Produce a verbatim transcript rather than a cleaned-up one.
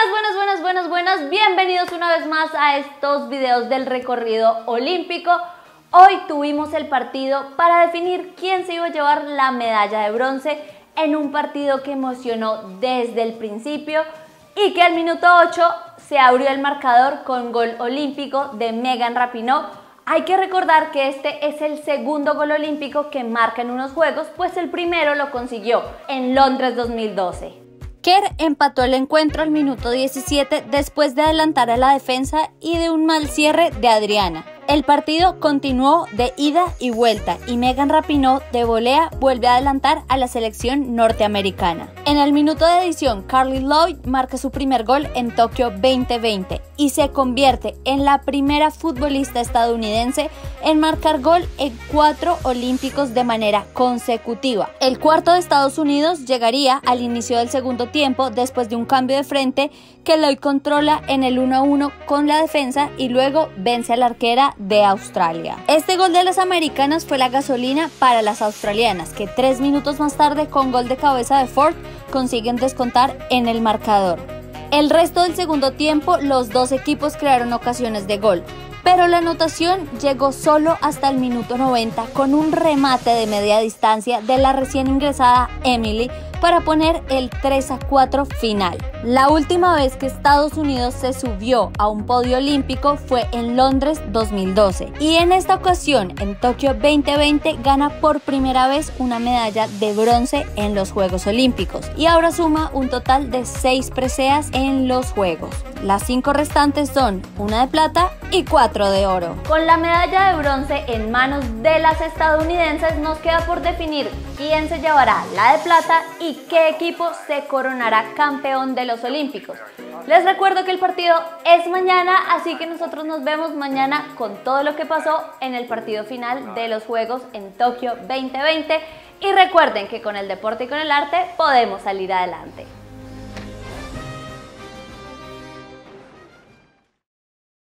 Buenas, buenas, buenas, buenas, buenas. Bienvenidos una vez más a estos videos del recorrido olímpico. Hoy tuvimos el partido para definir quién se iba a llevar la medalla de bronce en un partido que emocionó desde el principio y que al minuto ocho se abrió el marcador con gol olímpico de Megan Rapinoe. Hay que recordar que este es el segundo gol olímpico que marca en unos Juegos, pues el primero lo consiguió en Londres dos mil doce. Kerr empató el encuentro al minuto diecisiete después de adelantar a la defensa y de un mal cierre de Adriana. El partido continuó de ida y vuelta y Megan Rapinoe de volea vuelve a adelantar a la selección norteamericana. En el minuto de adición, Carly Lloyd marca su primer gol en Tokio veinte veinte y se convierte en la primera futbolista estadounidense en marcar gol en cuatro olímpicos de manera consecutiva. El cuarto de Estados Unidos llegaría al inicio del segundo tiempo después de un cambio de frente que Lloyd controla en el uno a uno con la defensa y luego vence a la arquera de Australia. Este gol de las americanas fue la gasolina para las australianas, que tres minutos más tarde, con gol de cabeza de Ford, consiguen descontar en el marcador. El resto del segundo tiempo, los dos equipos crearon ocasiones de gol, pero la anotación llegó solo hasta el minuto noventa con un remate de media distancia de la recién ingresada Emily para poner el tres a cuatro final. La última vez que Estados Unidos se subió a un podio olímpico fue en Londres dos mil doce y en esta ocasión en Tokio veinte veinte gana por primera vez una medalla de bronce en los Juegos Olímpicos y ahora suma un total de seis preseas en los Juegos. Las cinco restantes son una de plata y cuatro de oro. Con la medalla de bronce en manos de las estadounidenses, nos queda por definir quién se llevará la de plata y qué equipo se coronará campeón de los Olímpicos. Les recuerdo que el partido es mañana, así que nosotros nos vemos mañana con todo lo que pasó en el partido final de los Juegos en Tokio veinte veinte y recuerden que con el deporte y con el arte podemos salir adelante.